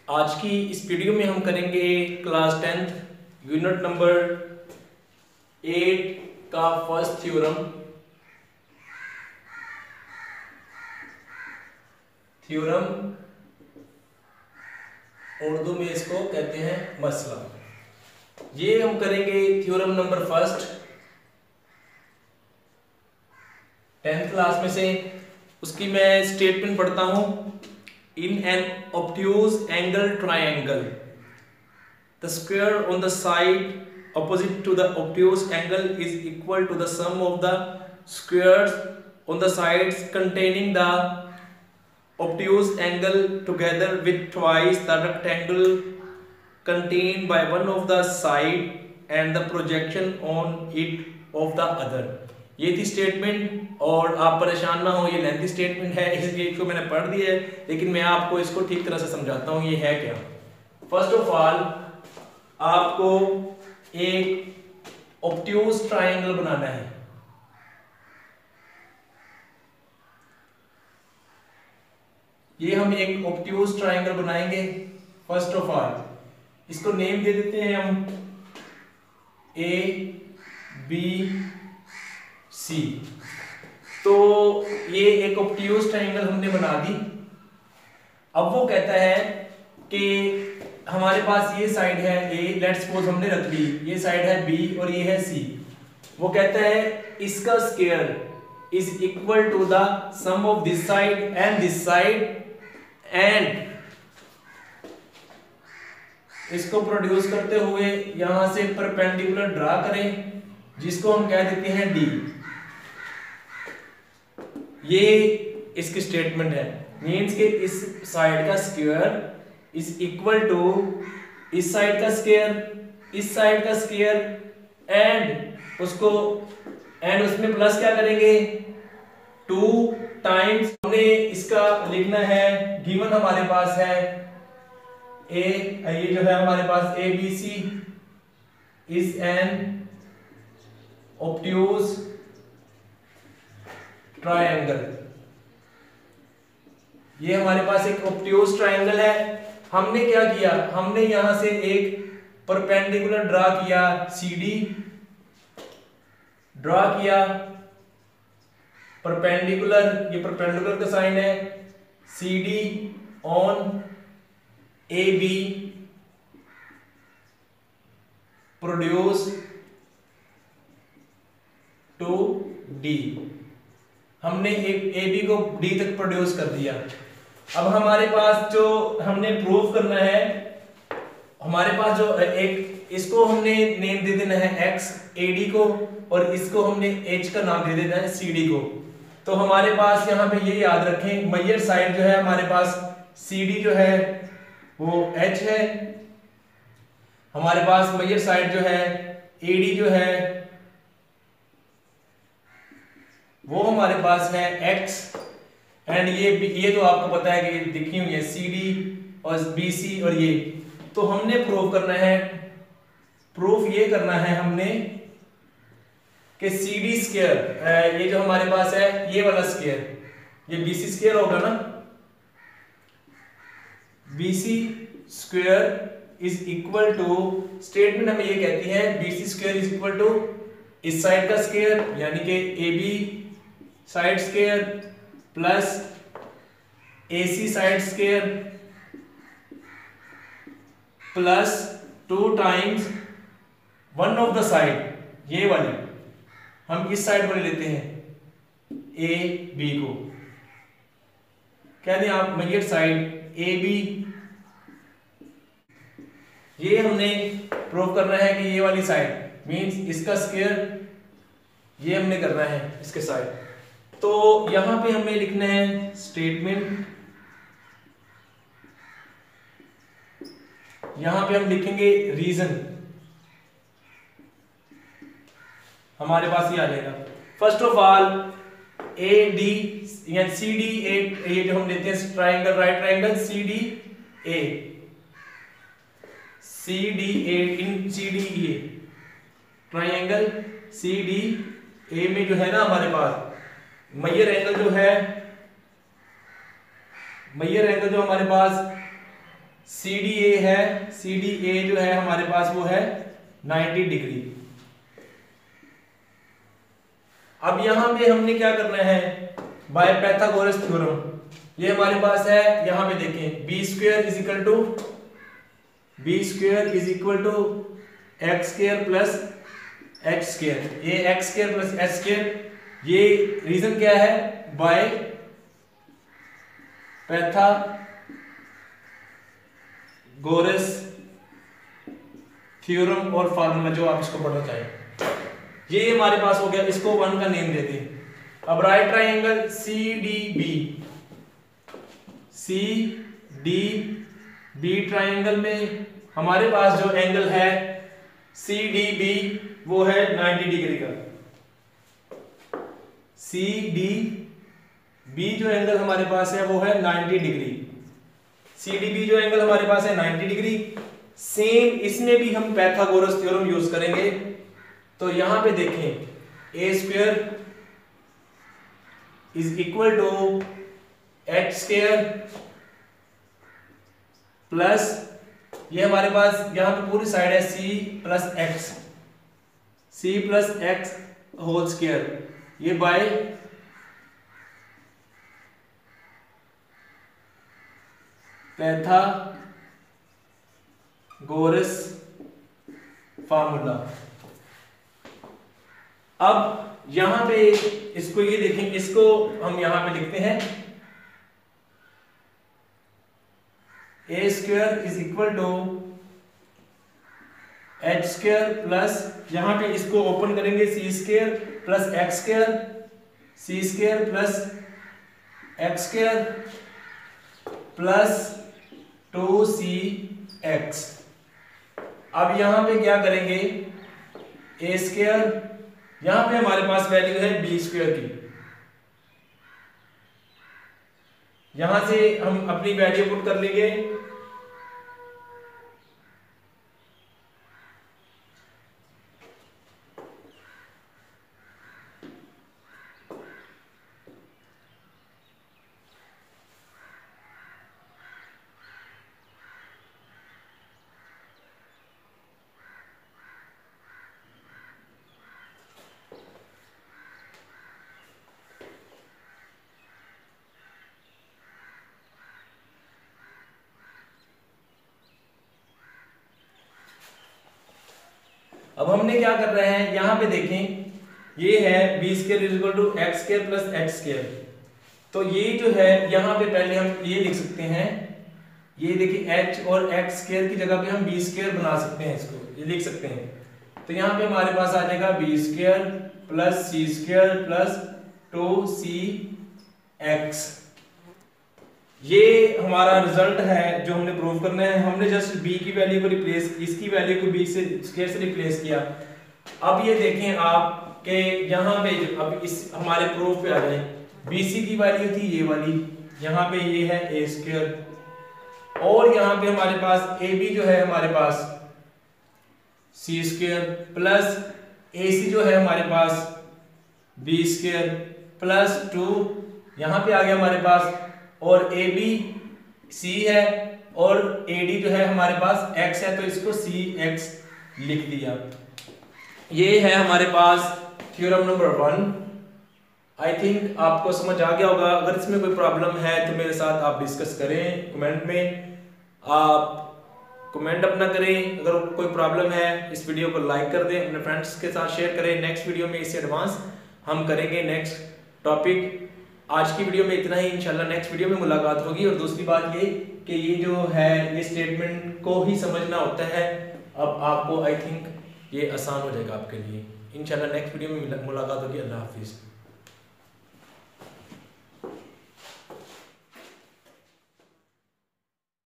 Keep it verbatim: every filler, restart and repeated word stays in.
आज की इस वीडियो में हम करेंगे class tenth unit number eight का फर्स्ट थ्योरम थ्योरम उर्दू में इसको कहते हैं मसला। ये हम करेंगे theorem number first tenth class में से। उसकी मैं स्टेटमेंट पढ़ता हूं। In an obtuse angle triangle, the square on the side opposite to the obtuse angle is equal to the sum of the squares on the sides containing the obtuse angle together with twice the rectangle contained by one of the side and the projection on it of the other। ये थी statement. और आप परेशान ना हो, ये lengthy statement है इसलिए इसको मैंने पढ़ दिया है, लेकिन मैं आपको इसको ठीक तरह से समझाता हूं ये है क्या। फर्स्ट ऑफ ऑल आपको एक ऑब्ट्यूज ट्रायंगल बनाना है। ये हम एक ऑब्ट्यूज ट्रायंगल बनाएंगे। फर्स्ट ऑफ ऑल इसको नेम दे देते हैं हम ए बी सी। तो ये एक ऑब्ट्यूज ट्रायंगल हमने बना दी। अब वो कहता है कि हमारे पास ये साइड है ए, लेट्स सपोज हमने रख ली, ये साइड है बी और ये है सी। वो कहता है इसका square is equal to the sum of this side and this side, and इसको प्रोड्यूस करते हुए यहां से परपेंडिकुलर ड्रा करें जिसको हम कह देते हैं डी। ये इसकी स्टेटमेंट है। मींस के इस साइड का स्क्वायर इज इक्वल टू इस साइड का स्क्वायर, इस साइड का स्क्वायर, एंड उसको एंड उसमें प्लस क्या करेंगे टू टाइम्स। हमने इसका लिखना है, गिवन हमारे पास है ए, ये जो है हमारे पास A B C is an obtuse triangle. ये हमारे पास एक ऑब्ट्यूज ट्रायंगल है। हमने क्या किया, हमने यहां से एक परपेंडिकुलर ड्रा किया, सीडी ड्रा किया परपेंडिकुलर, ये परपेंडिकुलर का साइन है, CD on A B produce to D. हमने एक ए बी को डी तक प्रोड्यूस कर दिया। अब हमारे पास जो हमने प्रूफ करना है, हमारे पास जो एक इसको हमने नेम दे देना है एक्स ए डी को, और इसको हमने एच का नाम दे देना है सी डी को। तो हमारे पास यहाँ पे ये याद रखें, मैयर साइड जो है हमारे पास सी डी जो है वो एच है, हमारे पास मैयर साइड जो है ए डी जो है वो हमारे पास है x, एंड ये ये तो आपको पता है कि दिखी हुई है सी डी और बी सी। और ये तो हमने प्रूफ करना है, प्रूफ ये करना है हमने कि सी डी स्क्वायर, ये जो हमारे पास है ये वाला स्क्वायर, ये बी सी स्क्वायर होगा ना, B C square is equal to, statement हमें ये कहती है B C square is equal to इस साइड का स्क्वायर यानी कि A B side square plus A C side square plus two times one of the side, ये वाली हम इस साइड वाले लेते हैं ए बी को, क्या दें आप मैयर साइड ए बी। ये हमने प्रूव करना है कि ये वाली साइड मींस इसका स्क्वायर, ये हमने करना है इसके साइड। तो यहां पे हमें लिखना है स्टेटमेंट, यहां पे हम लिखेंगे रीजन, हमारे पास ये आ जाएगा। First of all A D या सी डी ए, ये जो हम लेते हैं triangle, right triangle C D A, C D A इन C D A triangle C D A में जो है ना हमारे पास मैयर एंगल जो है मैयर एंगल जो हमारे पास सी डी ए है, सी डी ए जो है हमारे पास वो है नाइन्टी डिग्री। अब यहां पे हमने क्या करना है, बाय पाइथागोरस थ्योरम, ये हमारे पास है, यहां पे देखें B square is equal to B square is equal to X square plus H square, ये X square plus H square, ये रीजन क्या है, बाय पाइथागोरस थ्योरम और फार्मूला जो आप इसको पढ़ना चाहें, ये हमारे पास हो गया। इसको वन का नेम देते हैं। अब right triangle C D B, C D B triangle में हमारे पास जो एंगल है सी डी बी वो है नाइन्टी डिग्री का। सी डी बी जो एंगल हमारे पास है वो है ninety degree. C D B जो एंगल हमारे पास है नाइन्टी डिग्री। सेम इसमें भी हम पाइथागोरस थ्योरम यूज करेंगे। तो यहां पे देखें A square is equal to H square plus, ये हमारे पास यहां पे पूरी साइड है C plus X, C plus X whole square, ये बाय पाइथागोरस फार्मूला। अब यहां पे इसको ये देखें, इसको हम यहां पे लिखते हैं A square is equal to H square plus, यहां पे इसको ओपन करेंगे C square plus X square, C square plus X square plus two C X. अब यहां पे क्या करेंगे, ए स्क्वायर, यहां पे हमारे पास वैल्यू है बी स्क्वायर की, यहां से हम अपनी वैल्यू पुट कर लेंगे। अब हमने क्या कर रहे हैं, यहां पे देखें ये है B square is equal to X square plus H square. तो ये जो है यहां पे पहले हम ये लिख सकते हैं, ये देखिए h और x स्क्वायर की जगह पे हम बी स्क्वायर बना सकते हैं, इसको ये लिख सकते हैं। तो यहां पे हमारे पास आ जाएगा B square plus C square plus two C X. ये हमारा रिजल्ट है जो हमने प्रूव करना है। हमने जस्ट b की वैल्यू को रिप्लेस, इसकी वैल्यू को b से स्क्वायर से रिप्लेस किया। अब ये देखें आप कि यहाँ पे अब इस हमारे प्रूफ पे आ जाए, bc की वैल्यू थी ये वाली, यहाँ पे ये है a स्क्वायर, और यहाँ पे हमारे पास ab जो है हमारे पास c स्क्वायर प्लस ac जो है हमारे पास b स्क्वायर प्लस टू, यहाँ पे आ गया हमारे पास, और ए बी सी है और ए डी जो है हमारे पास एक्स है, तो इसको सी एक्स लिख दिया। ये है हमारे पास theorem number one. I think आपको समझ आ गया होगा। अगर इसमें कोई प्रॉब्लम है तो मेरे साथ आप डिस्कस करें कमेंट में, आप कमेंट अपना करें। अगर कोई प्रॉब्लम है इस वीडियो को लाइक कर दें, अपने फ्रेंड्स के साथ शेयर करें। नेक्स्ट वीडियो में इससे एडवांस हम करेंगे नेक्स्ट टॉपिक। आज की वीडियो में इतना ही, इंशाल्लाह नेक्स्ट वीडियो में मुलाकात होगी। और दूसरी बात ये कि ये जो है ये स्टेटमेंट को ही समझना होता है। अब आपको आई थिंक ये आसान हो जाएगा आपके लिए। इंशाल्लाह नेक्स्ट वीडियो में मुलाकात होगी। अल्लाह हाफिज़।